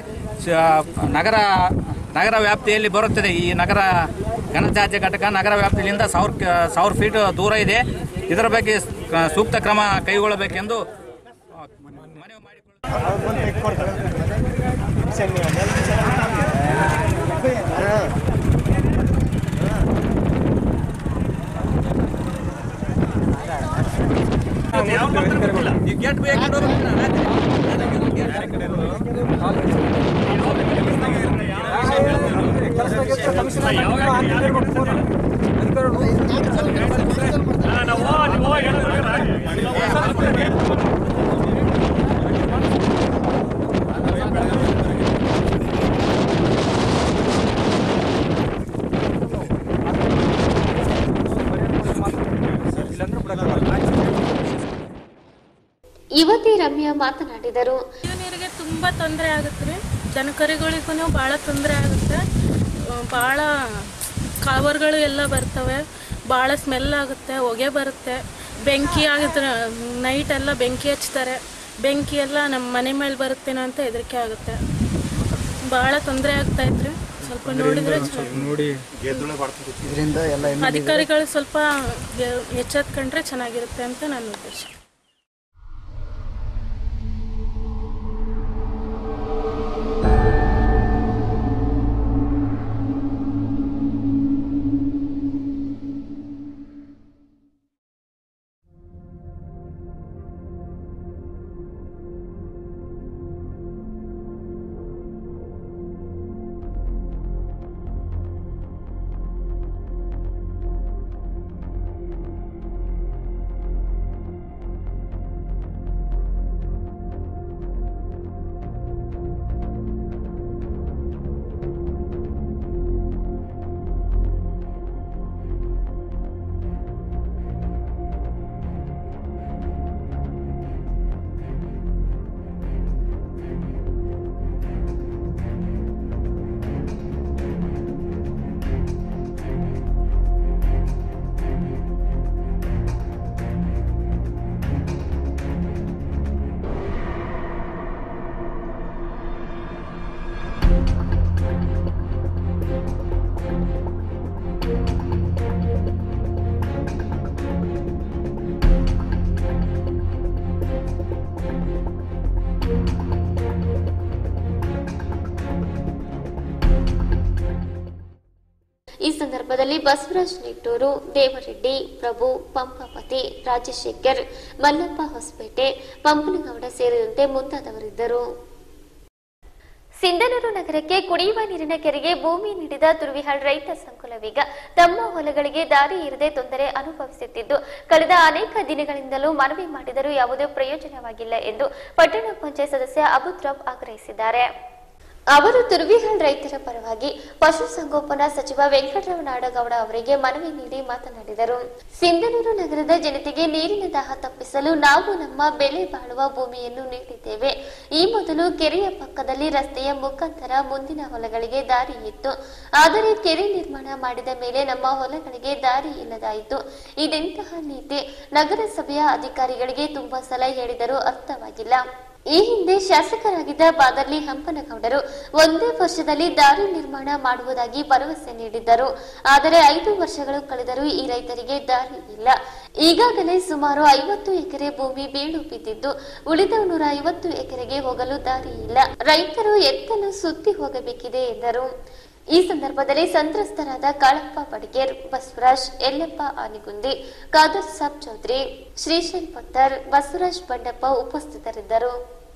ನಗರ ವ್ಯಾಪ್ತಿಯಲ್ಲಿ ಬರುತ್ತದೆ. ಈ ನಗರ ಘನತ್ಯಾಜ್ಯ ಘಟಕ ನಗರ ವ್ಯಾಪ್ತಿಯಿಂದ 1000 ಫೀಟ್ ದೂರ ಇದೆ. ಇದರ ಬಗ್ಗೆ ಸೂಕ್ತ ಕ್ರಮ ಕೈಗೊಳ್ಳಬೇಕೆಂದು ಮನವಿ ಮಾಡಿಕೊಳ್ಳುತ್ತೇವೆ.
ಯುವತಿ ರಮ್ಯಾ ಮಾತನಾಡಿದರು.
ನೀರಿಗೆ ತುಂಬಾ ತೊಂದರೆ ಆಗುತ್ತೆ, ಜನಕರಿಗಳಿಗೂ ಭಾಳ ತೊಂದರೆ ಆಗುತ್ತೆ. ಭಾಳ ಕವರ್ಗಳು ಎಲ್ಲ ಬರ್ತವೆ, ಭಾಳ ಸ್ಮೆಲ್ ಆಗುತ್ತೆ, ಹೊಗೆ ಬರುತ್ತೆ, ಬೆಂಕಿ ಆಗುತ್ತೆ. ನೈಟ್ ಎಲ್ಲ ಬೆಂಕಿ ಹಚ್ತಾರೆ, ಬೆಂಕಿ ಎಲ್ಲ ನಮ್ಮ ಮನೆ ಮೇಲೆ ಬರುತ್ತೇನೋ ಅಂತ ಹೆದರಿಕೆ ಆಗುತ್ತೆ. ಭಾಳ ತೊಂದರೆ ಆಗ್ತಾಯಿತ್ತು. ಸ್ವಲ್ಪ ನೋಡಿದ್ರೆ
ನೋಡಿ
ಇದರಿಂದ ಎಲ್ಲ
ಅಧಿಕಾರಿಗಳು ಸ್ವಲ್ಪ ಎಚ್ಚೆತ್ಕೊಂಡ್ರೆ ಚೆನ್ನಾಗಿರುತ್ತೆ ಅಂತ ನನ್ನ ಉದ್ದೇಶ.
ಈ ಸಂದರ್ಭದಲ್ಲಿ ಬಸವರಾಜ್ ನಿಟ್ಟೂರು, ದೇವರೆಡ್ಡಿ, ಪ್ರಭು, ಪಂಪಾಪತಿ, ರಾಜಶೇಖರ್, ಮಲ್ಲಪ್ಪ ಹೊಸಪೇಟೆ, ಪಂಪನಗೌಡ ಸೇರಿದಂತೆ ಮುಂತಾದವರಿದ್ದರು. ಸಿಂಧನೂರು ನಗರಕ್ಕೆ ಕುಡಿಯುವ ನೀರಿನ ಕೆರೆಗೆ ಭೂಮಿ ನೀಡಿದ ತುರುವಿಹಾಳ್ ರೈತ ಸಂಕುಲವೀಗ ತಮ್ಮ ಹೊಲಗಳಿಗೆ ದಾರಿ ಇರದೆ ತೊಂದರೆ ಅನುಭವಿಸುತ್ತಿದ್ದು, ಕಳೆದ ಅನೇಕ ದಿನಗಳಿಂದಲೂ ಮನವಿ ಮಾಡಿದರೂ ಯಾವುದೇ ಪ್ರಯೋಜನವಾಗಿಲ್ಲ ಎಂದು ಪಟ್ಟಣ ಪಂಚಾಯತ್ ಸದಸ್ಯ ಅಬುದ್ರಾವ್ ಆಗ್ರಹಿಸಿದ್ದಾರೆ. ಅವರು ತುರುವಿಹಾಳ್ ರೈತರ ಪರವಾಗಿ ಪಶುಸಂಗೋಪನಾ ಸಚಿವ ವೆಂಕಟರಾವ್ ನಾಡಗೌಡ ಅವರಿಗೆ ಮನವಿ ನೀಡಿ ಮಾತನಾಡಿದರು. ಸಿಂಧನೂರು ನಗರದ ಜನತೆಗೆ ನೀರಿನ ದಾಹ ತಪ್ಪಿಸಲು ನಾವು ನಮ್ಮ ಬೆಲೆ ಬಾಳುವ ಭೂಮಿಯನ್ನು ನೀಡಿದ್ದೇವೆ. ಈ ಮೊದಲು ಕೆರೆಯ ಪಕ್ಕದಲ್ಲಿ ರಸ್ತೆಯ ಮುಖಾಂತರ ಮುಂದಿನ ಹೊಲಗಳಿಗೆ ದಾರಿ ಇತ್ತು. ಆದರೆ ಕೆರೆ ನಿರ್ಮಾಣ ಮಾಡಿದ ಮೇಲೆ ನಮ್ಮ ಹೊಲಗಳಿಗೆ ದಾರಿ ಇಲ್ಲದಾಯಿತು. ಇದೆಂತಹ ನೀತಿ? ನಗರಸಭೆಯ ಅಧಿಕಾರಿಗಳಿಗೆ ತುಂಬಾ ಸಲ ಹೇಳಿದರೂ ಅರ್ಥವಾಗಿಲ್ಲ. ಈ ಹಿಂದೆ ಶಾಸಕರಾಗಿದ್ದ ಬಾದರ್ಲಿ ಹಂಪನಗೌಡರು ಒಂದೇ ವರ್ಷದಲ್ಲಿ ದಾರಿ ನಿರ್ಮಾಣ ಮಾಡುವುದಾಗಿ ಭರವಸೆ ನೀಡಿದ್ದರು. ಆದರೆ 5 ವರ್ಷಗಳು ಕಳೆದರೂ ಈ ರೈತರಿಗೆ ದಾರಿ ಇಲ್ಲ. ಈಗಾಗಲೇ ಸುಮಾರು 50 ಎಕರೆ ಭೂಮಿ ಬೀಳು ಬಿದ್ದಿದ್ದು, ಉಳಿದ 150 ಎಕರೆಗೆ ಹೋಗಲು ದಾರಿ ಇಲ್ಲ. ರೈತರು ಎತ್ತಲು ಸುತ್ತಿ ಹೋಗಬೇಕಿದೆ ಎಂದರು. ಈ ಸಂದರ್ಭದಲ್ಲಿ ಸಂತ್ರಸ್ತರಾದ ಕಾಳಪ್ಪ ಬಡಗೇರ್, ಬಸವರಾಜ್, ಯಲ್ಲಪ್ಪ ಆನಿಗುಂದಿ, ಖಾದರ್ ಸಾಬ್ ಚೌಧರಿ, ಶ್ರೀಶೈಲ್ ಪತ್ತರ್, ಬಸವರಾಜ್ ಬಂಡಪ್ಪ ಉಪಸ್ಥಿತರಿದ್ದರು.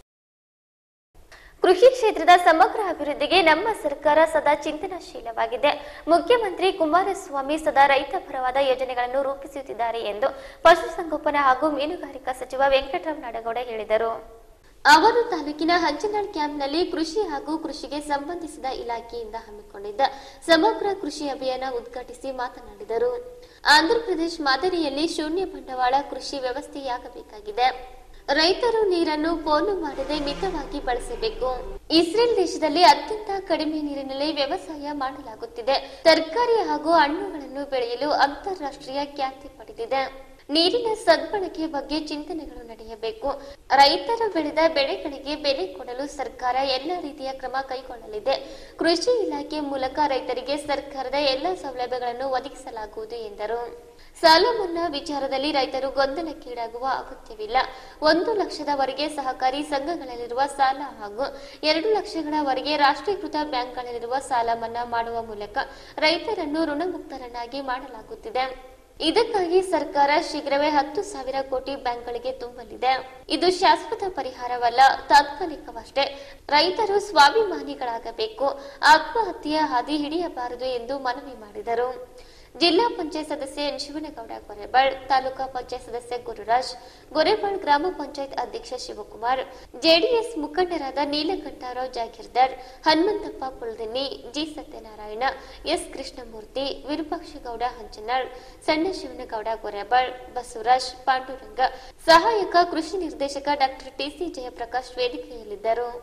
ಕೃಷಿ ಕ್ಷೇತ್ರದ ಸಮಗ್ರ ಅಭಿವೃದ್ಧಿಗೆ ನಮ್ಮ ಸರ್ಕಾರ ಸದಾ ಚಿಂತನಶೀಲವಾಗಿದೆ. ಮುಖ್ಯಮಂತ್ರಿ ಕುಮಾರಸ್ವಾಮಿ ಸದಾ ರೈತ ಪರವಾದ ಯೋಜನೆಗಳನ್ನು ರೂಪಿಸುತ್ತಿದ್ದಾರೆ ಎಂದು ಪಶುಸಂಗೋಪನಾ ಹಾಗೂ ಮೀನುಗಾರಿಕಾ ಸಚಿವ ವೆಂಕಟರಾವ್ ನಾಡಗೌಡ ಹೇಳಿದರು. ಅವರು ತಾಲೂಕಿನ ಹಂಚನಾಳ್ ಕ್ಯಾಂಪ್ನಲ್ಲಿ ಕೃಷಿ ಹಾಗೂ ಕೃಷಿಗೆ ಸಂಬಂಧಿಸಿದ ಇಲಾಖೆಯಿಂದ ಹಮ್ಮಿಕೊಂಡಿದ್ದ ಸಮಗ್ರ ಕೃಷಿ ಅಭಿಯಾನ ಉದ್ಘಾಟಿಸಿ ಮಾತನಾಡಿದರು. ಆಂಧ್ರಪ್ರದೇಶ ಮಾದರಿಯಲ್ಲಿ ಶೂನ್ಯ ಬಂಡವಾಳ ಕೃಷಿ ವ್ಯವಸ್ಥೆಯಾಗಬೇಕಾಗಿದೆ. ರೈತರು ನೀರನ್ನು ಪೋಲು ಮಾಡದೆ ಮಿತವಾಗಿ ಬಳಸಬೇಕು. ಇಸ್ರೇಲ್ ದೇಶದಲ್ಲಿ ಅತ್ಯಂತ ಕಡಿಮೆ ನೀರಿನಲ್ಲಿ ವ್ಯವಸಾಯ ಮಾಡಲಾಗುತ್ತಿದೆ. ತರಕಾರಿ ಹಾಗೂ ಹಣ್ಣುಗಳನ್ನು ಬೆಳೆಯಲು ಅಂತಾರಾಷ್ಟ್ರೀಯ ಖ್ಯಾತಿ ಪಡೆದಿದೆ. ನೀರಿನ ಸದ್ಬಳಕೆ ಬಗ್ಗೆ ಚಿಂತನೆಗಳು ನಡೆಯಬೇಕು. ರೈತರು ಬೆಳೆದ ಬೆಳೆಗಳಿಗೆ ಬೆಲೆ ಕೊಡಲು ಸರ್ಕಾರ ಎಲ್ಲ ರೀತಿಯ ಕ್ರಮ ಕೈಗೊಳ್ಳಲಿದೆ. ಕೃಷಿ ಇಲಾಖೆ ಮೂಲಕ ರೈತರಿಗೆ ಸರ್ಕಾರದ ಎಲ್ಲ ಸೌಲಭ್ಯಗಳನ್ನು ಒದಗಿಸಲಾಗುವುದು ಎಂದರು. ಸಾಲ ಮನ್ನಾ ವಿಚಾರದಲ್ಲಿ ರೈತರು ಗೊಂದಲಕ್ಕೀಡಾಗುವ ಅಗತ್ಯವಿಲ್ಲ. 1 ಲಕ್ಷದವರೆಗೆ ಸಹಕಾರಿ ಸಂಘಗಳಲ್ಲಿರುವ ಸಾಲ ಹಾಗೂ 2 ಲಕ್ಷಗಳವರೆಗೆ ರಾಷ್ಟ್ರೀಕೃತ ಬ್ಯಾಂಕ್ಗಳಲ್ಲಿರುವ ಸಾಲ ಮನ್ನಾ ಮಾಡುವ ಮೂಲಕ ರೈತರನ್ನು ಋಣಮುಕ್ತರನ್ನಾಗಿ ಮಾಡಲಾಗುತ್ತಿದೆ. ಇದಕ್ಕಾಗಿ ಸರ್ಕಾರ ಶೀಘ್ರವೇ 10,000 ಕೋಟಿ ಬ್ಯಾಂಕ್ಗಳಿಗೆ ತುಂಬಲಿದೆ. ಇದು ಶಾಶ್ವತ ಪರಿಹಾರವಲ್ಲ, ತಾತ್ಕಾಲಿಕವಷ್ಟೇ. ರೈತರು ಸ್ವಾಭಿಮಾನಿಗಳಾಗಬೇಕು, ಆತ್ಮಹತ್ಯೆಯ ಹಾದಿ ಹಿಡಿಯಬಾರದು ಎಂದು ಮನವಿ ಮಾಡಿದರು. ಜಿಲ್ಲಾ ಪಂಚಾಯತ್ ಸದಸ್ಯ ಶಿವನಗೌಡ ಗೊರೆಬಾಳ್, ತಾಲೂಕಾ ಪಂಚಾಯತ್ ಸದಸ್ಯ ಗುರುರಾಜ್, ಗೊರೆಬಾಳ್ ಗ್ರಾಮ ಪಂಚಾಯತ್ ಅಧ್ಯಕ್ಷ ಶಿವಕುಮಾರ್, ಜೆಡಿಎಸ್ ಮುಖಂಡರಾದ ನೀಲಕಂಠರಾವ್ ಜಾಗೀರ್ದಾರ್, ಹನುಮಂತಪ್ಪ ಪುಲ್ದಿನ್ನಿ, ಜಿ ಸತ್ಯನಾರಾಯಣ, ಎಸ್ ಕೃಷ್ಣಮೂರ್ತಿ, ವಿರೂಪಾಕ್ಷಗೌಡ ಹಂಚನಾಳ್, ಸಣ್ಣ ಶಿವನಗೌಡ ಗೊರೆಬಾಳ್, ಬಸವರಾಜ್, ಪಾಂಡುರಂಗ, ಸಹಾಯಕ ಕೃಷಿ ನಿರ್ದೇಶಕ ಡಾಕ್ಟರ್ ಟಿಸಿ ಜಯಪ್ರಕಾಶ್ ವೇದಿಕೆಯಲ್ಲಿದ್ದರು.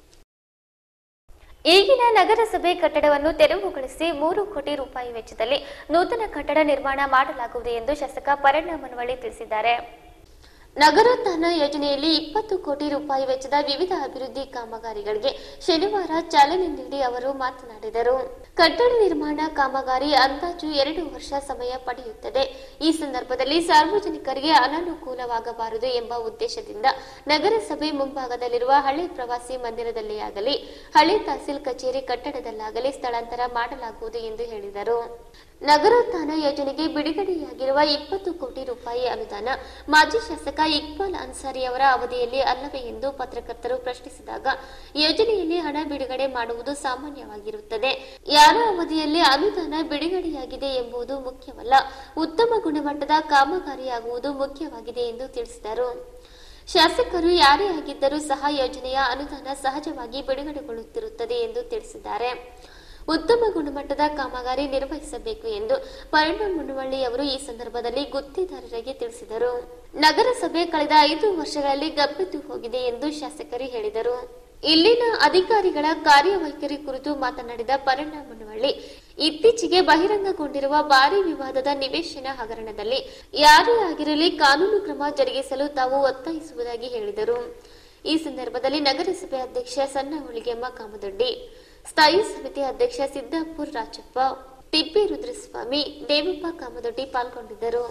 ಈಗಿನ ನಗರಸಭೆ ಕಟ್ಟಡವನ್ನು ತೆರವುಗೊಳಿಸಿ 3 ಕೋಟಿ ರೂಪಾಯಿ ವೆಚ್ಚದಲ್ಲಿ ನೂತನ ಕಟ್ಟಡ ನಿರ್ಮಾಣ ಮಾಡಲಾಗುವುದು ಎಂದು ಶಾಸಕ ಪರಣ್ಣ ಮನವಳ್ಳಿ ತಿಳಿಸಿದ್ದಾರೆ. ನಗರೋತ್ಥಾನ ಯೋಜನೆಯಲ್ಲಿ 20 ಕೋಟಿ ರೂಪಾಯಿ ವೆಚ್ಚದ ವಿವಿಧ ಅಭಿವೃದ್ಧಿ ಕಾಮಗಾರಿಗಳಿಗೆ ಶನಿವಾರ ಚಾಲನೆ ನೀಡಿ ಅವರು ಮಾತನಾಡಿದರು. ಕಟ್ಟಡ ನಿರ್ಮಾಣ ಕಾಮಗಾರಿ ಅಂದಾಜು 2 ವರ್ಷ ಸಮಯ ಪಡೆಯುತ್ತದೆ. ಈ ಸಂದರ್ಭದಲ್ಲಿ ಸಾರ್ವಜನಿಕರಿಗೆ ಅನಾನುಕೂಲವಾಗಬಾರದು ಎಂಬ ಉದ್ದೇಶದಿಂದ ನಗರಸಭೆ ಮುಂಭಾಗದಲ್ಲಿರುವ ಹಳೆ ಪ್ರವಾಸಿ ಮಂದಿರದಲ್ಲೇ ಆಗಲಿ, ಹಳೆ ತಹಸೀಲ್ ಕಚೇರಿ ಕಟ್ಟಡದಲ್ಲಾಗಲಿ ಸ್ಥಳಾಂತರ ಮಾಡಲಾಗುವುದು ಎಂದು ಹೇಳಿದರು. ನಗರೋತ್ಥಾನ ಯೋಜನೆಗೆ ಬಿಡುಗಡೆಯಾಗಿರುವ 20 ಕೋಟಿ ರೂಪಾಯಿ ಅನುದಾನ ಮಾಜಿ ಶಾಸಕ ಇಕ್ಬಾಲ್ ಅನ್ಸಾರಿ ಅವರ ಅವಧಿಯಲ್ಲಿ ಅಲ್ಲವೇ ಎಂದು ಪತ್ರಕರ್ತರು ಪ್ರಶ್ನಿಸಿದಾಗ, ಯೋಜನೆಯಲ್ಲಿ ಹಣ ಬಿಡುಗಡೆ ಮಾಡುವುದು ಸಾಮಾನ್ಯವಾಗಿರುತ್ತದೆ. ಯಾರ ಅವಧಿಯಲ್ಲಿ ಅನುದಾನ ಬಿಡುಗಡೆಯಾಗಿದೆ ಎಂಬುದು ಮುಖ್ಯವಲ್ಲ, ಉತ್ತಮ ಗುಣಮಟ್ಟದ ಕಾಮಗಾರಿಯಾಗುವುದು ಮುಖ್ಯವಾಗಿದೆ ಎಂದು ತಿಳಿಸಿದರು. ಶಾಸಕರು ಯಾರೇ ಆಗಿದ್ದರೂ ಸಹ ಯೋಜನೆಯ ಅನುದಾನ ಸಹಜವಾಗಿ ಬಿಡುಗಡೆಗೊಳ್ಳುತ್ತಿರುತ್ತದೆ ಎಂದು ತಿಳಿಸಿದ್ದಾರೆ. ಉತ್ತಮ ಗುಣಮಟ್ಟದ ಕಾಮಗಾರಿ ನಿರ್ವಹಿಸಬೇಕು ಎಂದು ಪರಿಣಾಮ ಮುನವಳ್ಳಿ ಅವರು ಈ ಸಂದರ್ಭದಲ್ಲಿ ಗುತ್ತಿಗೆದಾರರಿಗೆ ತಿಳಿಸಿದರು. ನಗರಸಭೆ ಕಳೆದ 5 ವರ್ಷಗಳಲ್ಲಿ ಗಬ್ಬೆದ್ದು ಹೋಗಿದೆ ಎಂದು ಶಾಸಕರು ಹೇಳಿದರು. ಇಲ್ಲಿನ ಅಧಿಕಾರಿಗಳ ಕಾರ್ಯವೈಖರಿ ಕುರಿತು ಮಾತನಾಡಿದ ಪರಿಣಾಮ ಮುನವಳ್ಳಿ, ಇತ್ತೀಚೆಗೆ ಬಹಿರಂಗಗೊಂಡಿರುವ ಭಾರಿ ವಿವಾದದ ನಿವೇಶನ ಹಗರಣದಲ್ಲಿ ಯಾರೇ ಆಗಿರಲಿ ಕಾನೂನು ಕ್ರಮ ಜರುಗಿಸಲು ತಾವು ಒತ್ತಾಯಿಸುವುದಾಗಿ ಹೇಳಿದರು. ಈ ಸಂದರ್ಭದಲ್ಲಿ ನಗರಸಭೆ ಅಧ್ಯಕ್ಷ ಸಣ್ಣ ಹುಲಿಗೆಮ್ಮ ಕಾಮದೊಡ್ಡಿ, ಸ್ಥಾಯಿ ಸಮಿತಿ ಅಧ್ಯಕ್ಷ ಸಿದ್ದಾಪುರ್ ರಾಜಪ್ಪ, ತಿಪ್ಪಿ ರುದ್ರಸ್ವಾಮಿ, ದೇವಪ್ಪ ಕಾಮದೊಡ್ಡಿ ಪಾಲ್ಗೊಂಡಿದ್ದರು.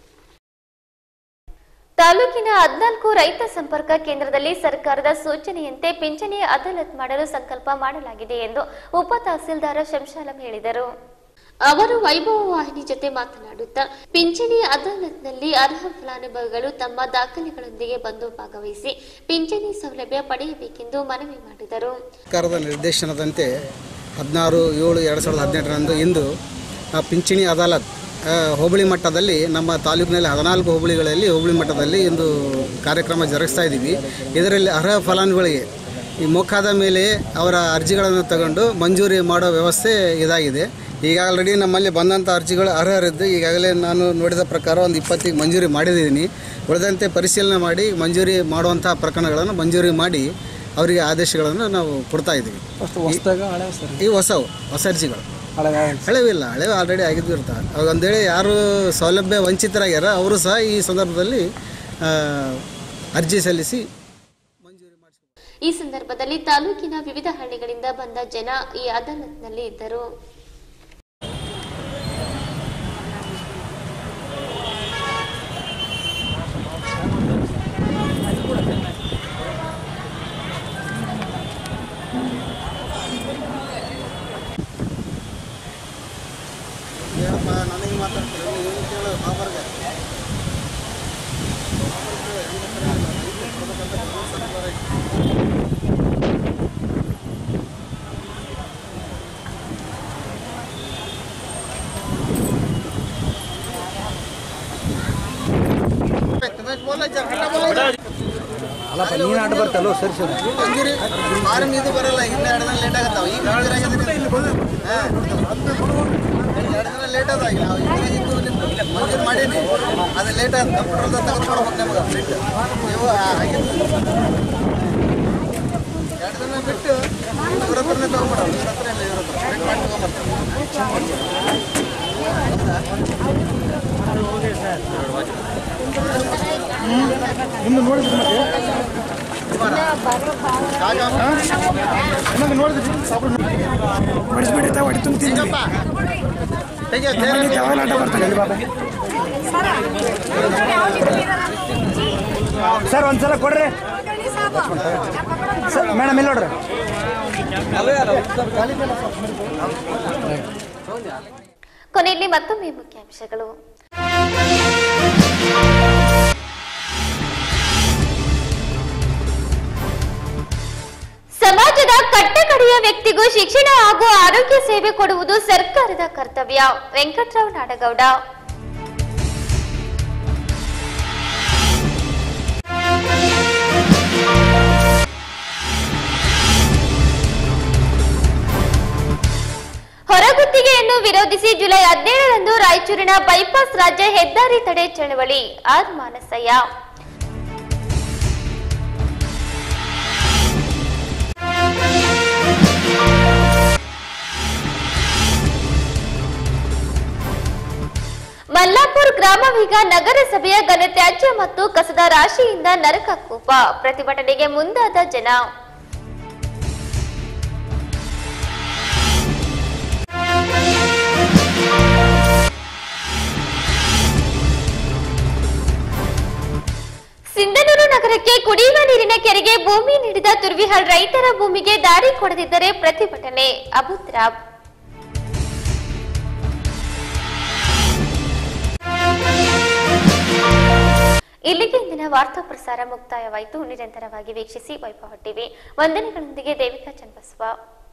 ತಾಲೂಕಿನ 14 ರೈತ ಸಂಪರ್ಕ ಕೇಂದ್ರದಲ್ಲಿ ಸರ್ಕಾರದ ಸೂಚನೆಯಂತೆ ಪಿಂಚಣಿ ಅದಾಲತ್ ಮಾಡಲು ಸಂಕಲ್ಪ ಮಾಡಲಾಗಿದೆ ಎಂದು ಉಪ ತಹಸೀಲ್ದಾರ್ ಶಂಶಾಲಂ ಹೇಳಿದರು. ಅವರು ವೈಭವ ವಾಹಿನಿ ಜೊತೆ ಮಾತನಾಡುತ್ತಾ, ಪಿಂಚಣಿ ಅದಾಲತ್ನಲ್ಲಿ ಅರ್ಹ ಫಲಾನುಭವಿಗಳು ತಮ್ಮ ದಾಖಲೆಗಳೊಂದಿಗೆ ಬಂದು ಭಾಗವಹಿಸಿ ಪಿಂಚಣಿ ಸೌಲಭ್ಯ ಪಡೆಯಬೇಕೆಂದು ಮನವಿ ಮಾಡಿದರು.
ಸರ್ಕಾರದ ನಿರ್ದೇಶನದಂತೆ 16/7/2018 ಇಂದು ಪಿಂಚಣಿ ಅದಾಲತ್ ಹೋಬಳಿ ಮಟ್ಟದಲ್ಲಿ ನಮ್ಮ ತಾಲೂಕಿನಲ್ಲಿ 14 ಹೋಬಳಿಗಳಲ್ಲಿ ಹೋಬಳಿ ಮಟ್ಟದಲ್ಲಿ ಇಂದು ಕಾರ್ಯಕ್ರಮ ಜರುಗಿಸ್ತಾ ಇದ್ದೀವಿ. ಇದರಲ್ಲಿ ಅರ್ಹ ಫಲಾನುಭವಿಗಳಿಗೆ ಈ ಮೊಕ್ಕಾದ ಮೇಲೆ ಅವರ ಅರ್ಜಿಗಳನ್ನು ತಗೊಂಡು ಮಂಜೂರಿ ಮಾಡೋ ವ್ಯವಸ್ಥೆ ಇದಾಗಿದೆ. ಈಗ ಆಲ್ರೆಡಿ ನಮ್ಮಲ್ಲಿ ಬಂದಂಥ ಅರ್ಜಿಗಳು ಅರ್ಹರಿದ್ದು ಈಗಾಗಲೇ ನಾನು ನೋಡಿದ ಪ್ರಕಾರ ಒಂದು 20ಗೆ ಮಂಜೂರಿ ಮಾಡಿದ್ದೀನಿ. ಉಳಿದಂತೆ ಪರಿಶೀಲನೆ ಮಾಡಿ ಮಂಜೂರಿ ಮಾಡುವಂಥ ಪ್ರಕರಣಗಳನ್ನು ಮಂಜೂರಿ ಮಾಡಿ ಅವರಿಗೆ ಆದೇಶಗಳನ್ನು ನಾವು ಕೊಡ್ತಾ ಇದ್ದೀವಿ. ಈ ಹೊಸ ಅರ್ಜಿಗಳು ಹಳೆವಿಲ್ಲ, ಹಳೆವು ಆಲ್ರೆಡಿ ಆಗಿದ್ದು ಇರ್ತಾರೆ. ಅವಾಗ ಒಂದೇಳಿ ಯಾರು ಸೌಲಭ್ಯ ವಂಚಿತರಾಗ್ಯಾರ ಅವರು ಸಹ ಈ ಸಂದರ್ಭದಲ್ಲಿ ಅರ್ಜಿ ಸಲ್ಲಿಸಿ ಮಂಜೂರಿ ಮಾಡಿಸಿ.
ಈ ಸಂದರ್ಭದಲ್ಲಿ ತಾಲೂಕಿನ ವಿವಿಧ ಹಳ್ಳಿಗಳಿಂದ ಬಂದ ಜನ ಈ ಅದಾಲತ್ನಲ್ಲಿ ಇದ್ದರು.
ನನಗೆ ಮಾತಾಡ್ತಾರೆ ಬಾಬರ್ಗೆ
ಅಲ್ಲಪ್ಪ ನೀನು ಆಟ ಬರ್ತಲ್ಲೋ ಸರಿ ಸರಿ
ಫಾರಮ್ ಇದು ಬರಲ್ಲ, ಇನ್ನು 2 ದಿನ ಲೇಟ್ ಆಗುತ್ತಾವೆ. ಈಗ 2 ದಿನ ಲೇಟ್ ಆದ. ಈಗ ನಾವು ಮಂಜೂರು ಮಾಡೀನಿ, ಅದು ಲೇಟ್ ಆದ. ಕಂಪ್ಯೂಟರ್ದ ತೆಗೆದುಕೊಡ್ಬೇಕು ನಮ್ಗೆ ಪ್ರಿಂಟ್. ನೀವು ಆಗಿದ್ದು 2 ದಿನ ಬಿಟ್ಟು ಇವ್ರ ಹತ್ರನೇ ತೊಗೊಂಡ್ಬಿಡೋದು. ಇವ್ರ ಹತ್ರ ಇಲ್ಲ, ಇವ್ರ ಹತ್ರ ಪ್ರಿಂಟ್ ಮಾಡಿ ತೊಗೊಂಡ್ಬರ್ತಾರೆ.
ನಿಮ್ದು ನೋಡಿದ್ರಿ ಮತ್ತೆ ನೋಡಿದ್ರಿ ಹೊಡಿಸ್ಬಿಡಿ ಹೊಡಿತುಂತೀನಪ್ಪ ಆಟ ಬರ್ತಾನೆ ಸರ್. ಒಂದ್ಸಲ ಕೊಡ್ರಿ ಸರ್. ಮೇಡಮ್ ಇಲ್ಲಿ ನೋಡ್ರಿ.
ಕೊನೆಯಲ್ಲಿ ಮತ್ತೊಮ್ಮೆ ಮುಖ್ಯಾಂಶಗಳು. ಸಮಾಜದ ಕಟ್ಟಕಡೆಯ ವ್ಯಕ್ತಿಗೂ ಶಿಕ್ಷಣ ಹಾಗೂ ಆರೋಗ್ಯ ಸೇವೆ ಕೊಡುವುದು ಸರ್ಕಾರದ ಕರ್ತವ್ಯ. ವೆಂಕಟರಾವ್ ನಾಡಗೌಡ. ಹೊರಗುತ್ತಿಗೆಯನ್ನು ವಿರೋಧಿಸಿ ಜುಲೈ 17ರಂದು ರಾಯಚೂರಿನ ಬೈಪಾಸ್ ರಾಜ್ಯ ಹೆದ್ದಾರಿ ತಡೆ ಚಳವಳಿ. ಆರ್ ಮಾನಸಯ್ಯ. ಮಲ್ಲಾಪುರ ಸಿಂಧನೂರು ಗ್ರಾಮವೀಗ ನಗರಸಭೆಯ ಘನತ್ಯಾಜ್ಯ ಮತ್ತು ಕಸದ ರಾಶಿಯಿಂದ ನರಕಕೂಪ, ಪ್ರತಿಭಟನೆಗೆ ಮುಂದಾದ ಜನ. ಸಿಂಧನೂರು ನಗರಕ್ಕೆ ಕುಡಿಯುವ ನೀರಿನ ಕೆರೆಗೆ ಭೂಮಿ ನೀಡಿದ ತುರ್ವಿಹಾಳ್ ರೈತರ ಭೂಮಿಗೆ ದಾರಿ ಕೊಡದಿದ್ದರೆ ಪ್ರತಿಭಟನೆ. ಅಬುದ್ರಾಬ್. ಇಲ್ಲಿಗೆ ಇಂದಿನ ವಾರ್ತಾ ಪ್ರಸಾರ ಮುಕ್ತಾಯವಾಯಿತು. ನಿರಂತರವಾಗಿ ವೀಕ್ಷಿಸಿ ವೈಭವ ಟಿವಿ. ವಂದನೆಗಳೊಂದಿಗೆ ದೇವಿಕಾ ಚನ್ನಬಸವ.